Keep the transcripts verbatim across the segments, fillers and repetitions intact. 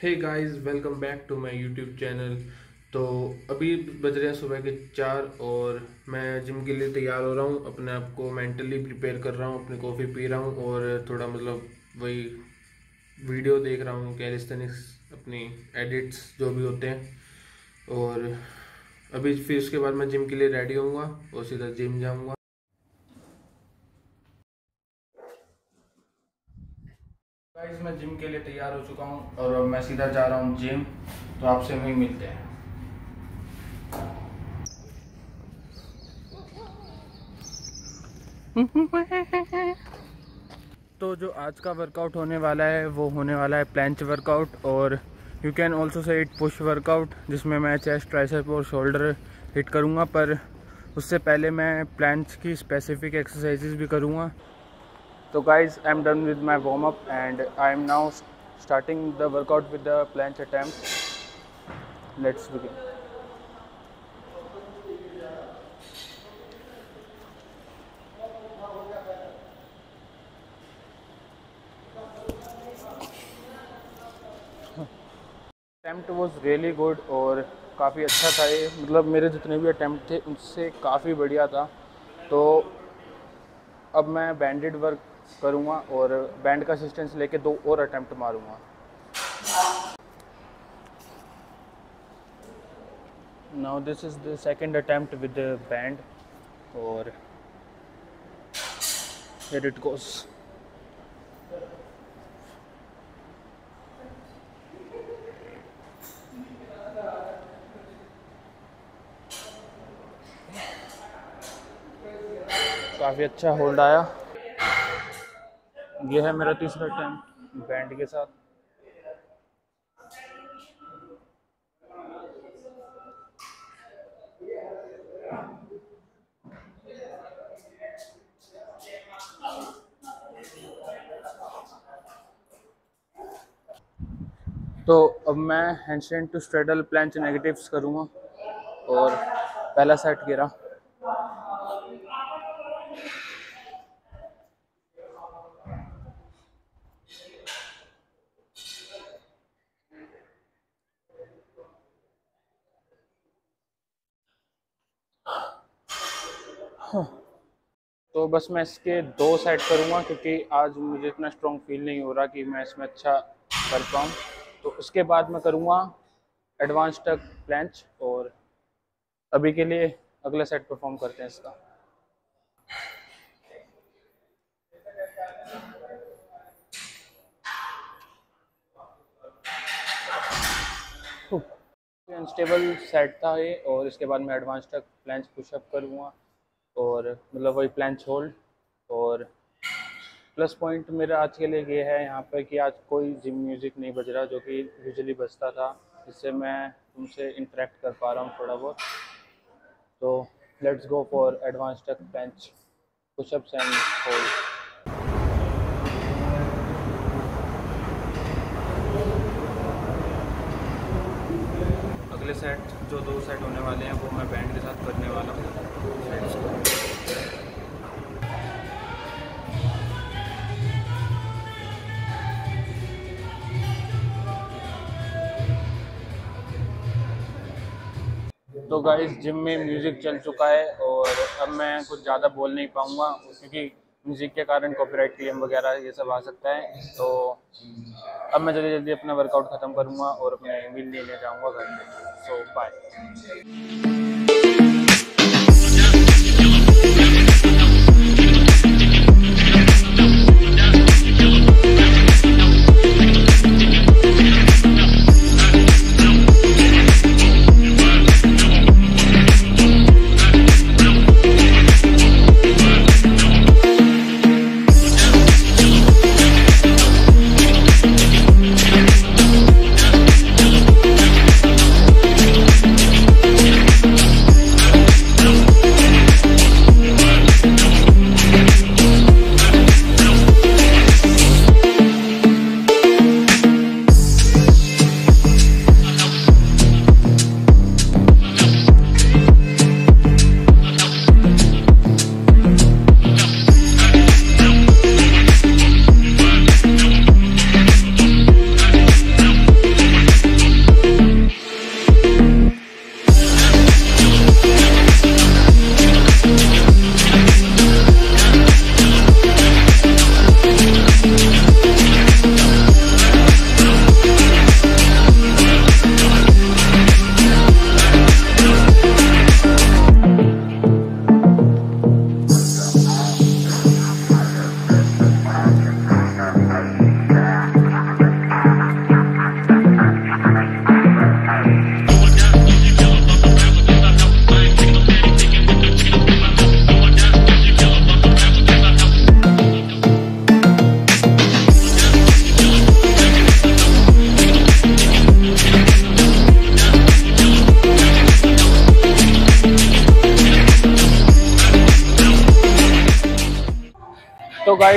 Hey guys, welcome back to my YouTube channel. तो अभी बज रहे हैं सुबह के चार और मैं जिम के लिए तैयार हो रहा हूँ। अपने आप को मेंटली प्रिपेयर कर रहा हूँ, अपनी कॉफ़ी पी रहा हूँ और थोड़ा मतलब वही वीडियो देख रहा हूँ, कैलिस्थेनिक्स अपनी एडिट्स जो भी होते हैं। और अभी फिर उसके बाद मैं जिम के लिए रेडी होऊंगा और सीधा जिम जाऊँगा। गाइस, मैं जिम के लिए तैयार हो चुका हूँ और अब मैं सीधा जा रहा हूँ जिम। तो आपसे वहीं मिलते हैं। तो जो आज का वर्कआउट होने वाला है वो होने वाला है प्लैंच वर्कआउट, और you can also say it push workout, जिसमें मैं चेस्ट, ट्राइसेप और शोल्डर हिट करूँगा। पर उससे पहले मैं प्लैंच की स्पेसिफिक एक्सरसाइजेज भी करूँगा। तो guys, I am done with my warm up and I am now starting the workout with the planche attempt. Let's begin. Attempt was really good और काफ़ी अच्छा था ये। मतलब मेरे जितने भी अटैम्प्ट थे उनसे काफ़ी बढ़िया था। तो अब मैं बैंडेड वर्क करूँगा और बैंड का असिस्टेंस लेके दो और अटैम्प्ट मारूँगा। Now this is the second attempt with the band और हियर इट गोस। काफ़ी अच्छा होल्ड आया। ये है मेरा तीसरा अटैम्प्ट बैंड के साथ। तो अब मैं handstand to straddle planche negatives करूँगा और पहला सेट गिरा। तो बस मैं इसके दो सेट करूँगा क्योंकि आज मुझे इतना स्ट्रॉन्ग फील नहीं हो रहा कि मैं इसमें अच्छा कर पाऊँ। तो उसके बाद मैं करूँगा एडवांस टक प्लैंच और अभी के लिए अगला सेट परफॉर्म करते हैं इसका। अनस्टेबल सेट था ये और इसके बाद मैं एडवांस टक प्लैंच पुशअप करूँगा और मतलब वही प्लैंच होल्ड। और प्लस पॉइंट मेरा आज के लिए ये है यहाँ पर कि आज कोई जिम म्यूज़िक नहीं बज रहा, जो कि यूजुअली बजता था, जिससे मैं तुमसे इंटरेक्ट कर पा रहा हूँ थोड़ा बहुत। तो let's go for advance tuck planche pushups and hold. अगले सेट जो दो सेट होने वाले हैं वो मैं बैंड के साथ करने वाला हूँ। तो गाइस, जिम में म्यूज़िक चल चुका है और अब मैं कुछ ज़्यादा बोल नहीं पाऊँगा क्योंकि म्यूज़िक के कारण कॉपीराइट क्लेम वगैरह ये सब आ सकता है। तो अब मैं जल्दी जल्दी अपना वर्कआउट ख़त्म करूँगा और अपने मील लेने जाऊँगा घर पे। So bye.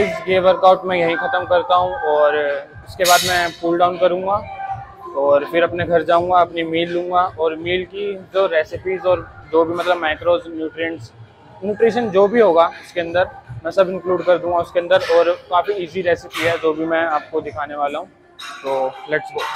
गाइस ये वर्कआउट मैं यहीं ख़त्म करता हूँ और इसके बाद मैं पुल डाउन करूँगा और फिर अपने घर जाऊँगा, अपनी मील लूँगा और मील की जो रेसिपीज़ और जो भी मतलब मैक्रोज न्यूट्रिएंट्स न्यूट्रिशन जो भी होगा इसके अंदर मैं सब इंक्लूड कर दूँगा उसके अंदर। और काफ़ी इजी रेसिपी है जो भी मैं आपको दिखाने वाला हूँ, तो लेट्स गो।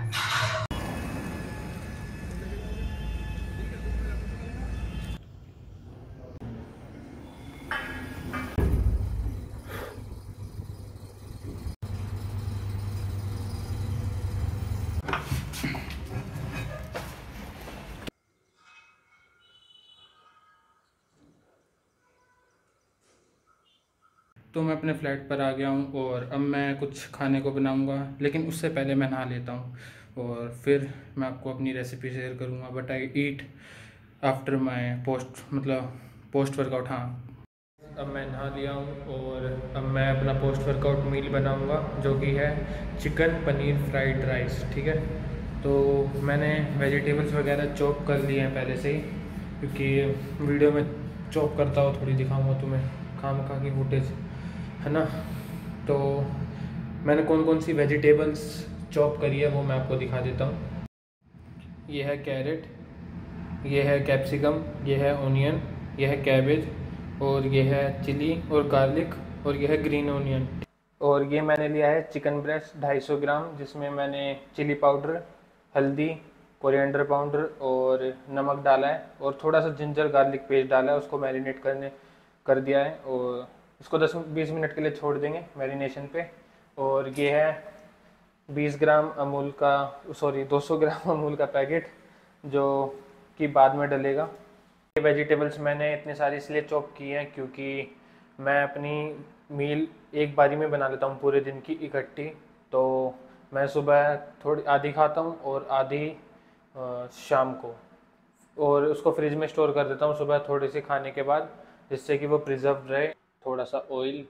तो मैं अपने फ्लैट पर आ गया हूँ और अब मैं कुछ खाने को बनाऊँगा, लेकिन उससे पहले मैं नहा लेता हूँ और फिर मैं आपको अपनी रेसिपी शेयर करूँगा। But I eat after my post मतलब पोस्ट वर्कआउट। हाँ, अब मैं नहा लिया हूँ और अब मैं अपना पोस्ट वर्कआउट मील बनाऊँगा जो कि है चिकन पनीर फ्राइड राइस। ठीक है, तो मैंने वेजिटेबल्स वगैरह चॉप कर लिए हैं पहले से ही, क्योंकि वीडियो में चॉप करता हो थोड़ी दिखाऊंगा तुम्हें खाम खा की फुटेज, है ना। तो मैंने कौन कौन सी वेजिटेबल्स चॉप करी है वो मैं आपको दिखा देता हूँ। ये है कैरेट, ये है कैप्सिकम, ये है ओनियन, ये है कैबेज, और ये है चिली और गार्लिक, और ये है ग्रीन ओनियन। और ये मैंने लिया है चिकन ब्रेस्ट दो सौ पचास ग्राम, जिसमें मैंने चिली पाउडर, हल्दी, कोरिएंडर पाउडर और नमक डाला है और थोड़ा सा जिंजर गार्लिक पेस्ट डाला है, उसको मैरिनेट करने कर दिया है और इसको दस बीस मिनट के लिए छोड़ देंगे मैरिनेशन पे। और ये है बीस ग्राम अमूल का, सॉरी दो सौ ग्राम अमूल का पैकेट जो कि बाद में डलेगा। ये वेजिटेबल्स मैंने इतनी सारी इसलिए चॉप की हैं क्योंकि मैं अपनी मील एक बारी में बना लेता हूँ पूरे दिन की इकट्ठी। तो मैं सुबह थोड़ी आधी खाता हूँ और आधी अ, शाम को, और उसको फ्रिज में स्टोर कर देता हूँ सुबह थोड़ी सी खाने के बाद, जिससे कि वो प्रिजर्व रहे। थोड़ा सा ऑयल,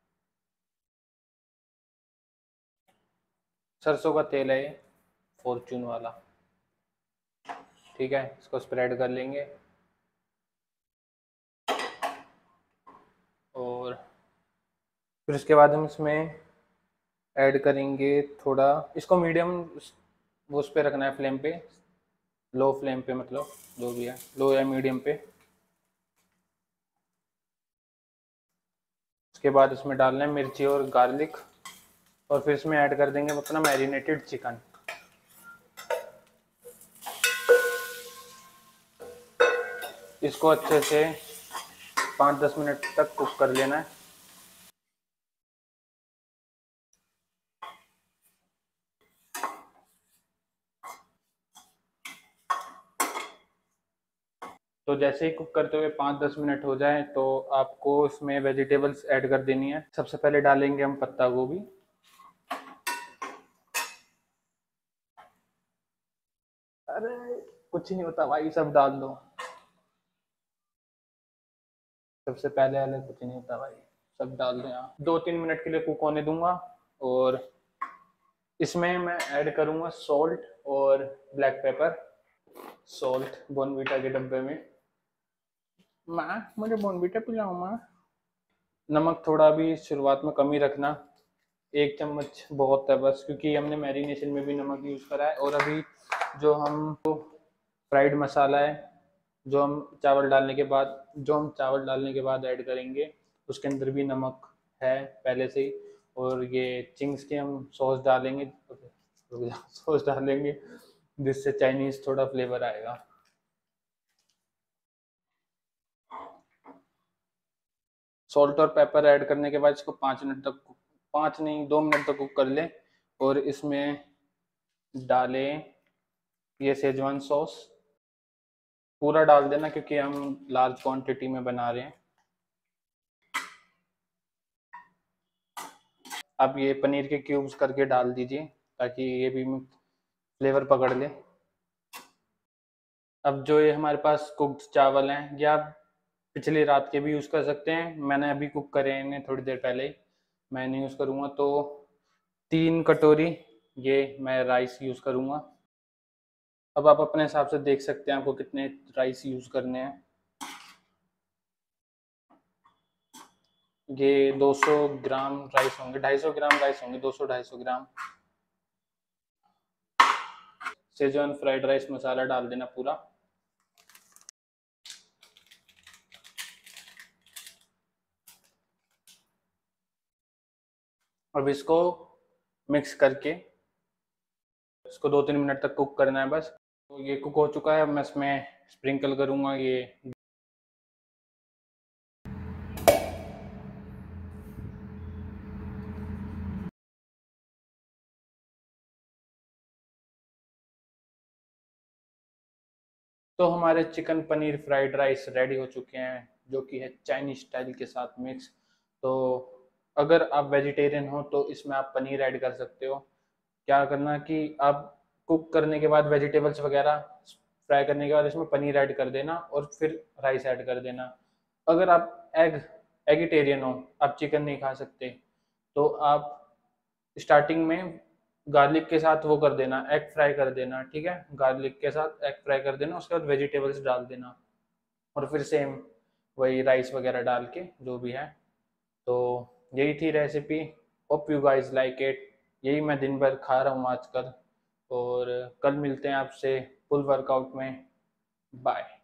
सरसों का तेल है ये, फॉर्चून वाला। ठीक है, इसको स्प्रेड कर लेंगे और फिर उसके बाद हम इसमें ऐड करेंगे थोड़ा, इसको मीडियम वो उस पे रखना है, फ्लेम पे, लो फ्लेम पे, मतलब जो भी है लो या मीडियम पे। उसके बाद इसमें डालना है मिर्ची और गार्लिक और फिर इसमें ऐड कर देंगे अपना मैरिनेटेड चिकन। इसको अच्छे से पाँच दस मिनट तक कुक कर लेना है। तो जैसे ही कुक करते हुए पाँच दस मिनट हो जाए तो आपको इसमें वेजिटेबल्स ऐड कर देनी है। सबसे पहले डालेंगे हम पत्ता गोभी, अरे कुछ नहीं होता भाई, सब डाल दो। सबसे पहले वाले कुछ नहीं होता भाई, सब डाल दो यहाँ। दो तीन मिनट के लिए कुक होने दूंगा और इसमें मैं ऐड करूंगा सॉल्ट और ब्लैक पेपर। सॉल्ट बॉर्नवीटा के डब्बे में, माँ मुझे बॉर्नवीटा पिलाओ माँ। नमक थोड़ा भी शुरुआत में कम ही रखना, एक चम्मच बहुत है बस, क्योंकि हमने मैरिनेशन में भी नमक यूज़ करा है। और अभी जो हम फ्राइड मसाला है जो हम चावल डालने के बाद जो हम चावल डालने के बाद ऐड करेंगे, उसके अंदर भी नमक है पहले से ही। और ये चिंग्स के हम सॉस डालेंगे, सॉस डालेंगे जिससे चाइनीज़ थोड़ा फ्लेवर आएगा। सॉल्ट और पेपर ऐड करने के बाद इसको पाँच मिनट तक, पाँच नहीं दो मिनट तक कुक कर लें। और इसमें डालें ये शेजवान सॉस, पूरा डाल देना क्योंकि हम लार्ज क्वांटिटी में बना रहे हैं। अब ये पनीर के क्यूब्स करके डाल दीजिए ताकि ये भी फ्लेवर पकड़ ले। अब जो ये हमारे पास कुक्ड चावल हैं, ये आप पिछली रात के भी यूज़ कर सकते हैं, मैंने अभी कुक करे हैं इन्हें थोड़ी देर पहले ही, मैं नहीं यूज़ करूँगा। तो तीन कटोरी ये मैं राइस यूज़ करूँगा। अब आप अपने हिसाब से देख सकते हैं आपको कितने राइस यूज़ करने हैं। ये दो सौ ग्राम राइस होंगे, ढाई सौ ग्राम राइस होंगे, दो सौ ढाई सौ gram. Schezwan fried rice masala डाल देना पूरा। अब इसको मिक्स करके इसको दो तीन मिनट तक कुक करना है बस। तो ये कुक हो चुका है, मैं इसमें स्प्रिंकल करूँगा ये। तो हमारे chicken paneer fried rice ready हो चुके हैं, जो कि है चाइनीज स्टाइल के साथ मिक्स। तो अगर आप वेजिटेरियन हो तो इसमें आप पनीर ऐड कर सकते हो। क्या करना कि आप कुक करने के बाद वेजिटेबल्स वगैरह फ्राई करने के बाद इसमें पनीर ऐड कर देना और फिर राइस ऐड कर देना। अगर आप एग एगिटेरियन हो, आप चिकन नहीं खा सकते, तो आप स्टार्टिंग में गार्लिक के साथ वो कर देना, एग फ्राई कर देना, ठीक है। गार्लिक के साथ एग फ्राई कर देना, उसके बाद वेजिटेबल्स डाल देना और फिर सेम वही राइस वगैरह डाल के जो भी है। तो यही थी recipe. Hope you guys like it. यही मैं दिन भर खा रहा हूँ आजकल। और कल मिलते हैं आपसे फुल वर्कआउट में। बाय।